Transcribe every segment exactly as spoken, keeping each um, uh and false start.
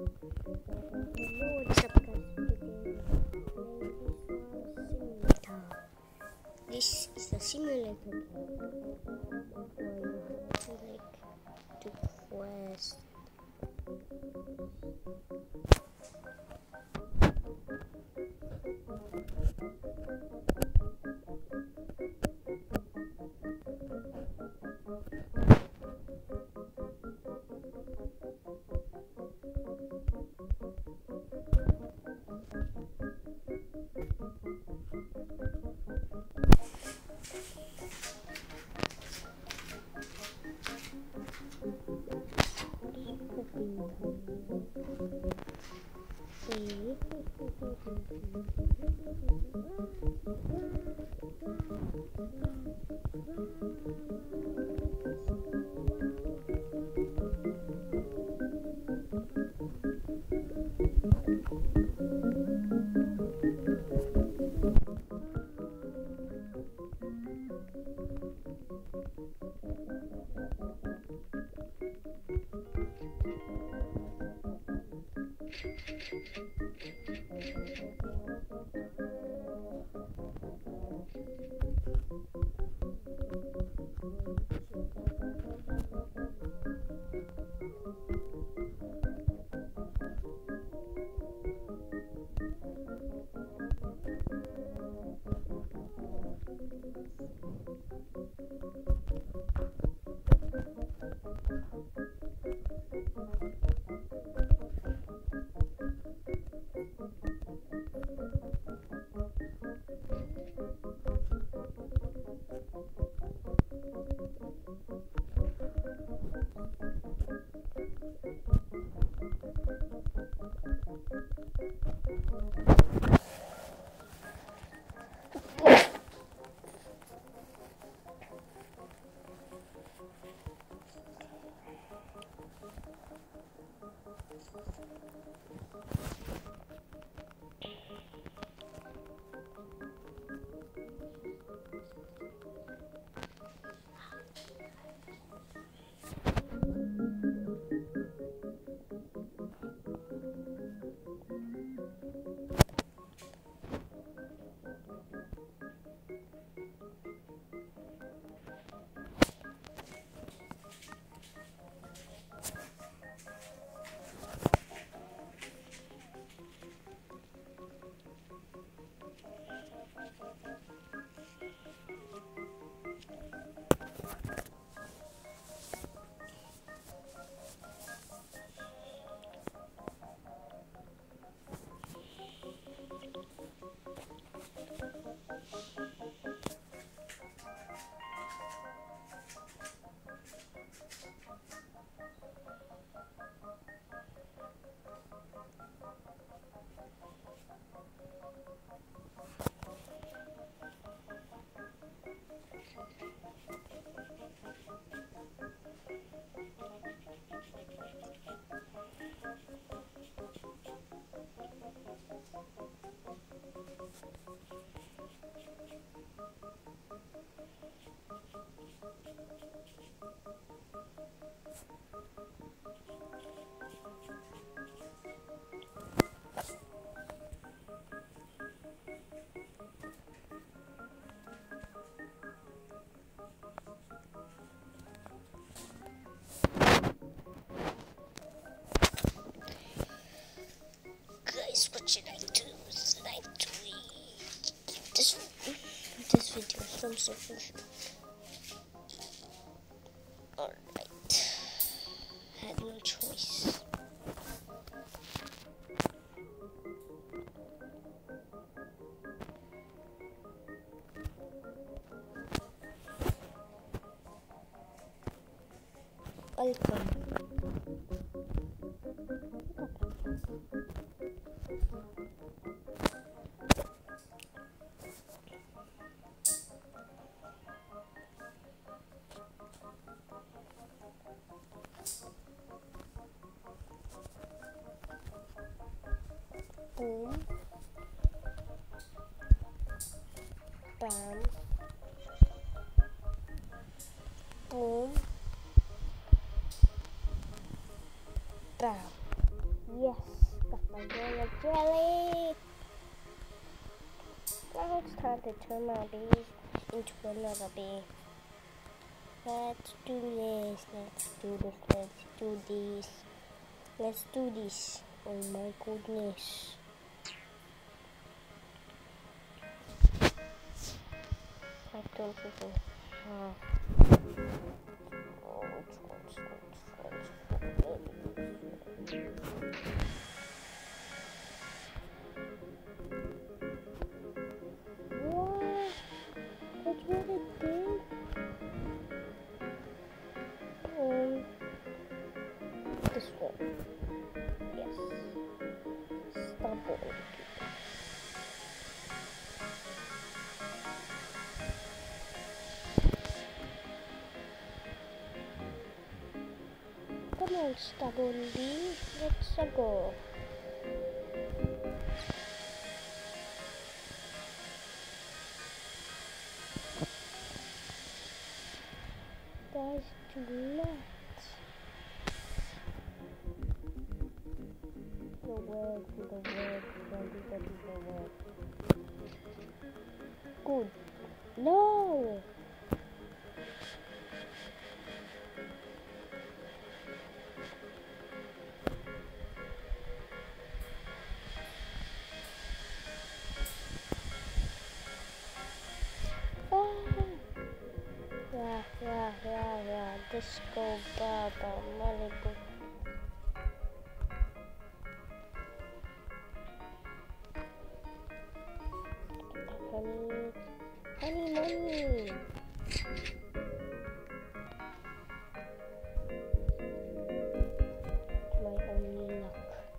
Hello, what's up guys? Today playing this one simulator. This is a simulator game where you have to like do quest. Guys, what should I do? Should I tweet this this video from something? Alright. Had no choice. Welcome. Boom. Bam. Boom. Bam. Yes, got my royal jelly. Now it's time to turn my bees into another bee. Let's do this, let's do this, let's do this. Let's do this. Oh my goodness. I don't even have. Oh, it's what's What? That's what it did? Um, this one. Yes. Stubborn. Come on, stubborn bee. Let's go. Guys, do not. The word, the word, everybody, the word. Good. No! Ah! Yeah, yeah, yeah, yeah. Disco Baba, Malibu. Honey, honey, money. My only luck.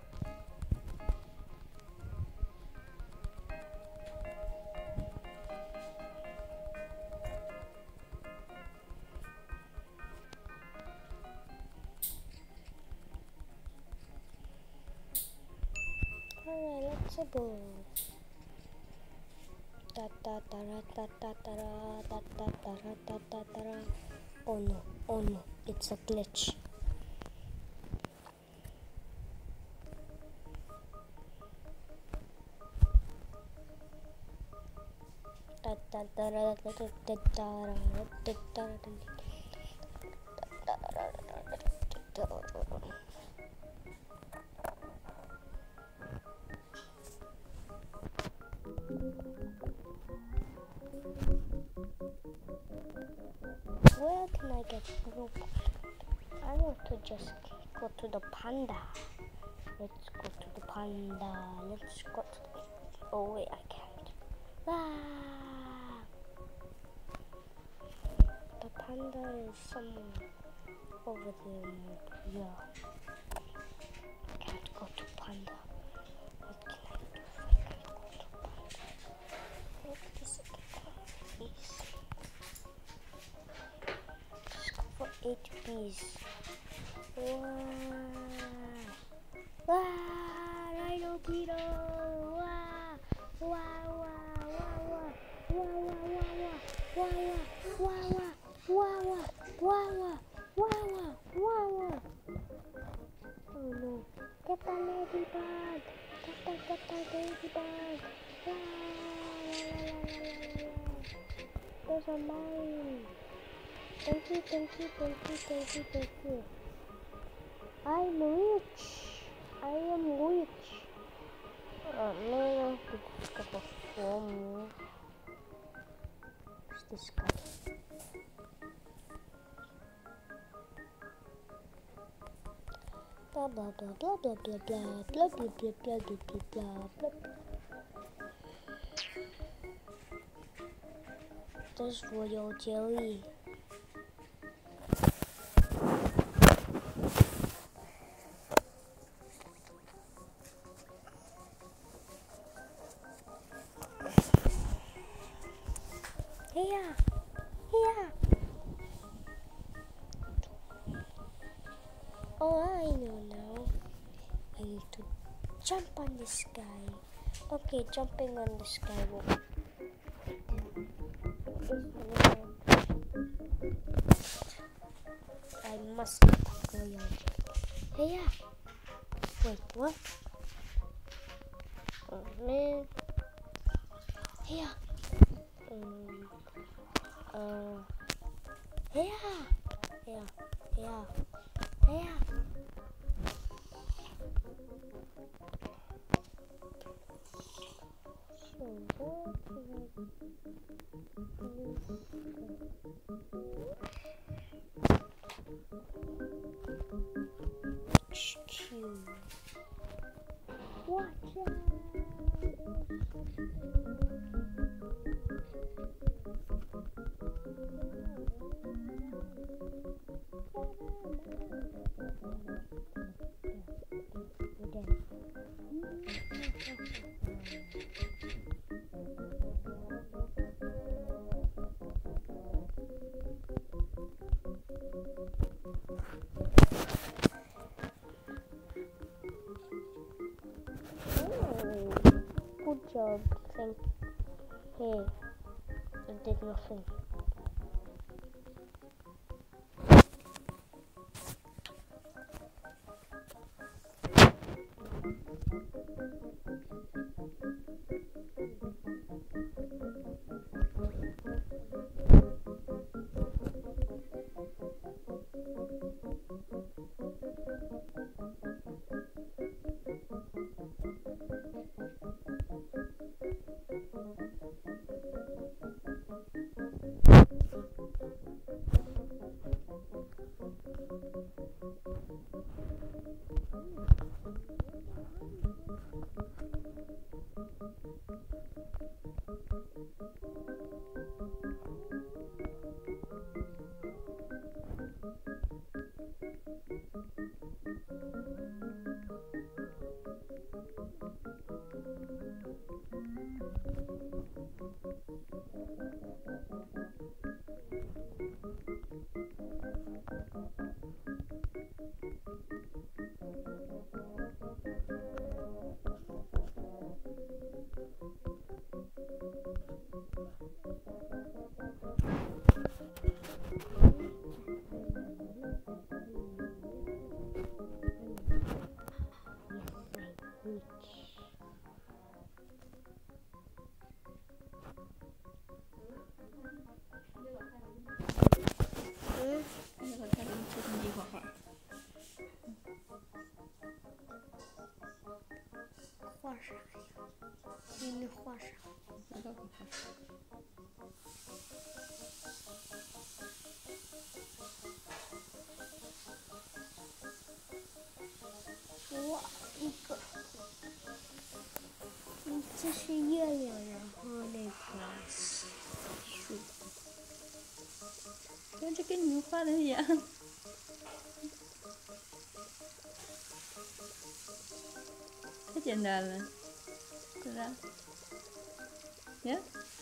Alright, let's go. Ta ta ta ra ta ta ta ra ta ta ta ra ta ta ta ra. Oh no, oh no, it's a glitch. Ta ta ta ra ta ta ta ta ra ta ta ta Where can I get blue? I want to just go to the panda. Let's go to the panda. Let's go to the... Oh wait, I can't. Ah! The panda is somewhere over there. Yeah. I can't go to panda. What can I do if I can't go to panda? What is it? Please. For eight bees. Wow! Wow! Rhino Tito! Wow! Wow! Wow! Wow! Wow! Wow! Wow! Wow! Wow! Wow! Wow! Oh no! Get the ladybug! Get the get the ladybug! Wow! Those are mine! Thank you, thank you, thank you, thank you, thank you. I'm rich. I am rich. Oh no, this guy will follow me. Who's this guy? Blah blah blah blah blah blah blah blah blah blah blah blah blah blah. There's royal jelly. Here, here. Oh, I know now. I need to jump on this guy. Okay, jumping on this guy will. I must get the royal jelly. Hey, yeah. Wait, what? Oh man. Here. Um. Uh. Here. Here. Here. Here. So what should I do? Q. Watch out! Good job, thank you. Hey, I did nothing.画啥呀？你那画啥？ 那个不画。 哇，一个，嗯，这是月亮，然后那个树， 那就跟你们画的一样。太简单了，是不是？呀？